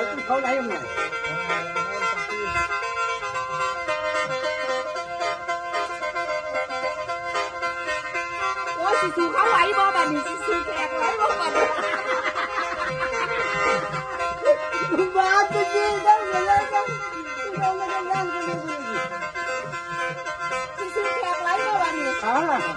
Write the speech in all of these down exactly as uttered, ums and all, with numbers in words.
เขาไหลยังไงโอ้ยสิสูเขาไหลบ่บัดนี้สิสูแขกไหลบ่บัดบ้าจริงๆจังเลยจังเราไม่ได้ยังกันเลยสิสูแขกไหลบ่บัดนี้อ่า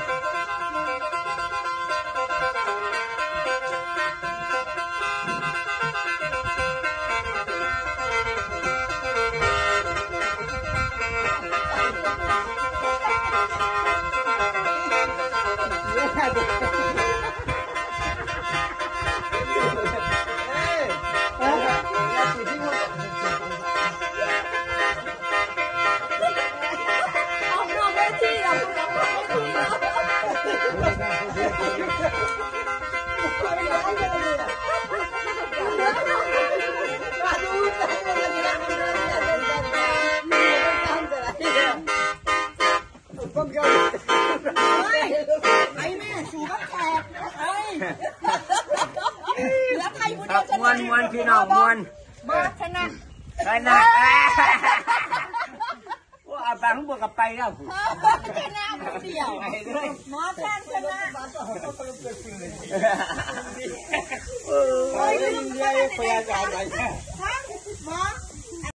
มวนมวนพี่น้องมวนมาชนะชนะว่าอาบังบวกกับไปแล้วชนะเดียวหมอชนะชนะโอ้ยยังไงพยายามอะไรหมอ